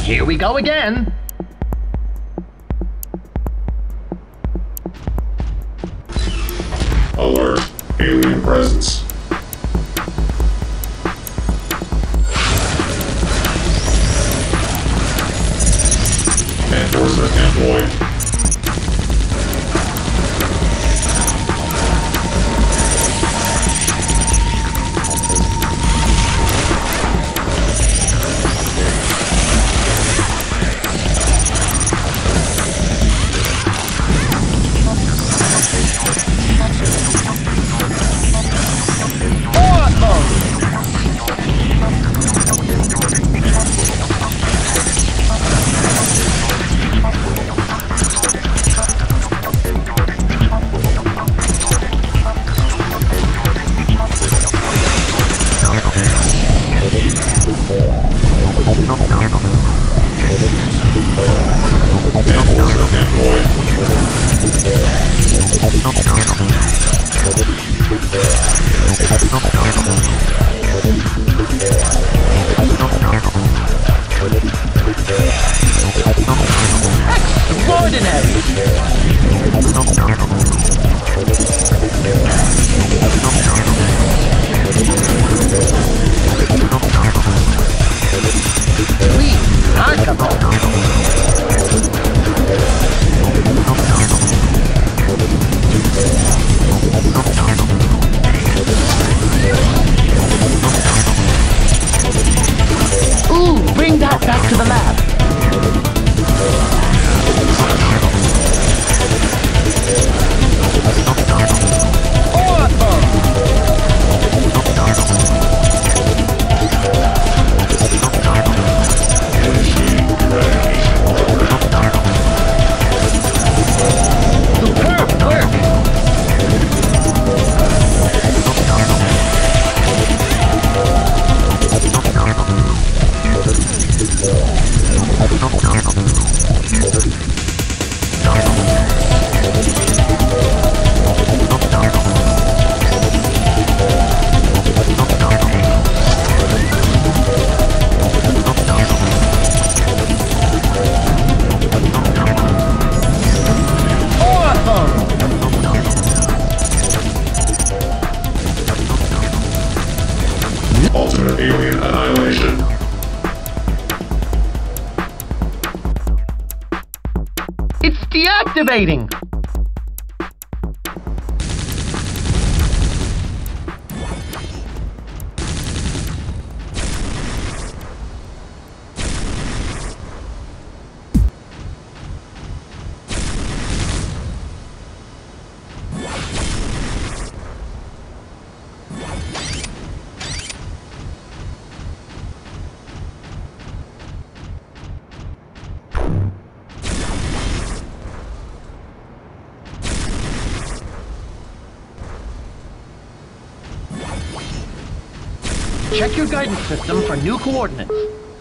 Here we go again. Alert. Alien presence. Enforcement employed. Alien annihilation. It's deactivating! Check your guidance system for new coordinates.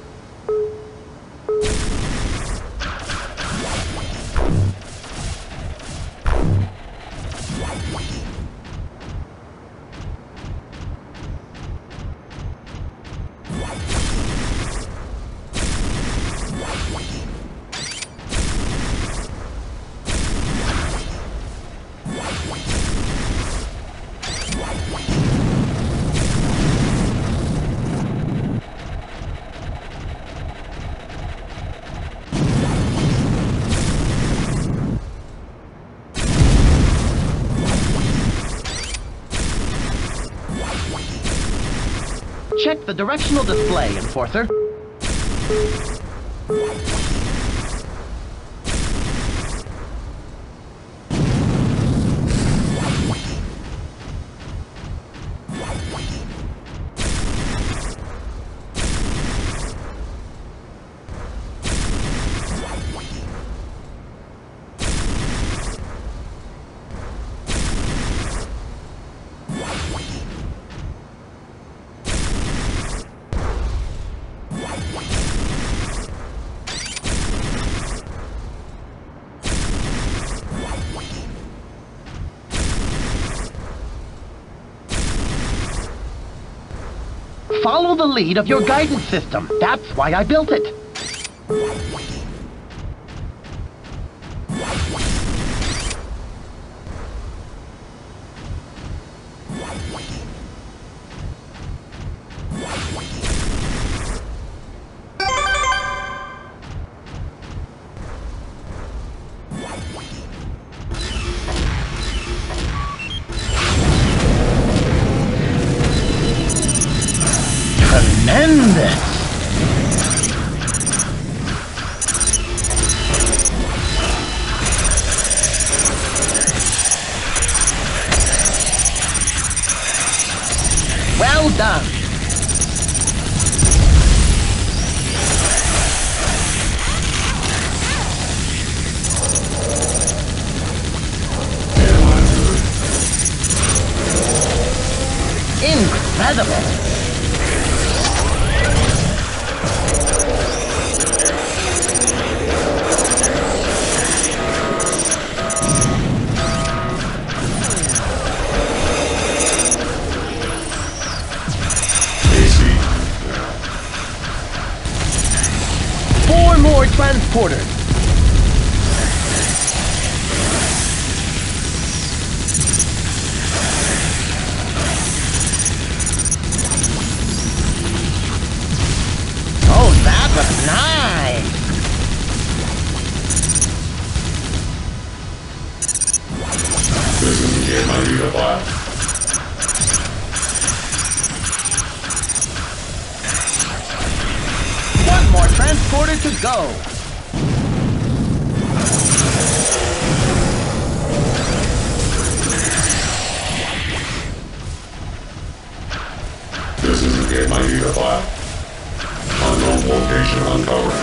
Check the directional display, Enforcer. Follow the lead of your guidance system. That's why I built it. Tremendous! Well done! Incredible! More transporters. Oh, that was nice. This is the game I need to buy. One more transporter to go. This is the game I need to buy. Unknown location uncovered.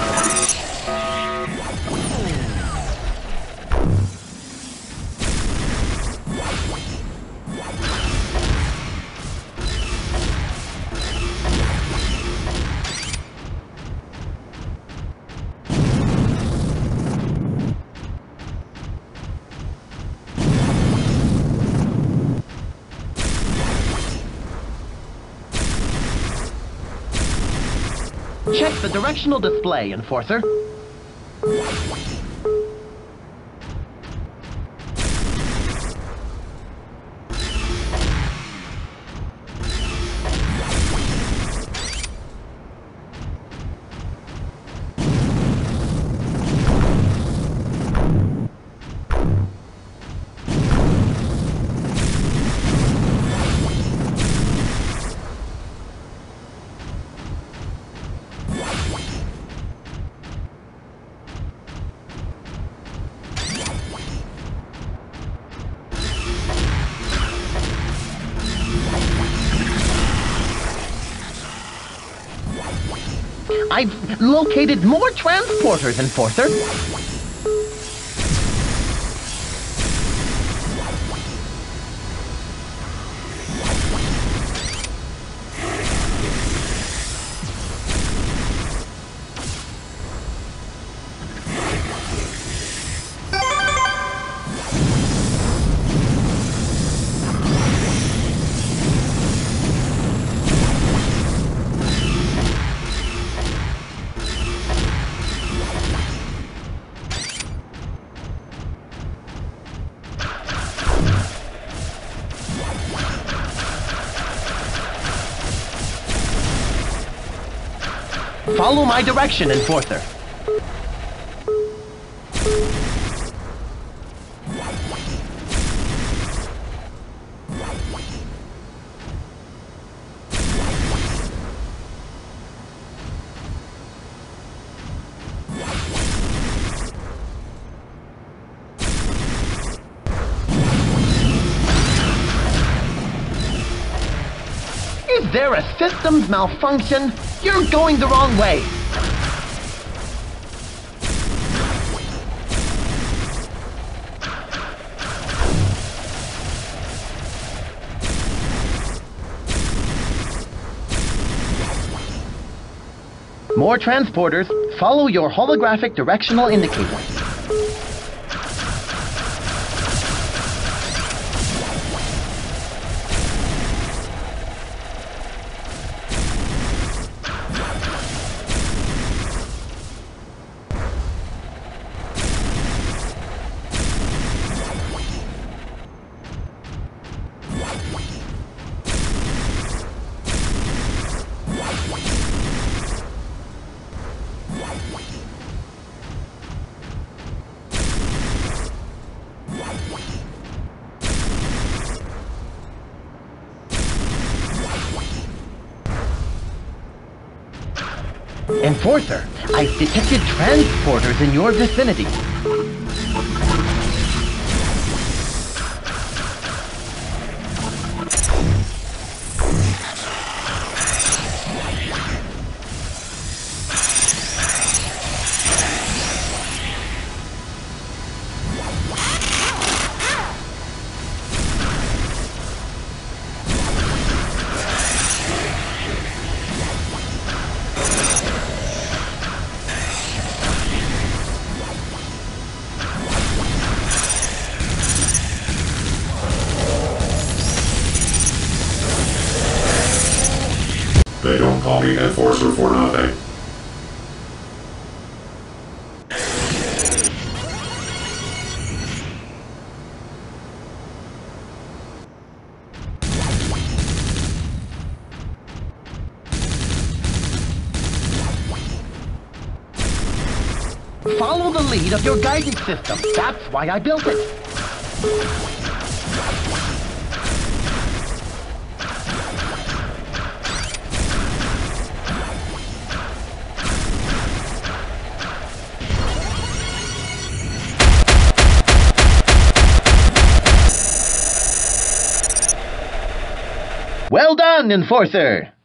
Check the directional display, Enforcer. I've located more transporters, Enforcer. Follow my direction, Enforcer. Is there a systems malfunction? You're going the wrong way. More transporters. Follow your holographic directional indicator. Enforcer, I've detected transporters in your vicinity. They don't call me Enforcer for nothing. Follow the lead of your guidance system. That's why I built it. Well done, Enforcer!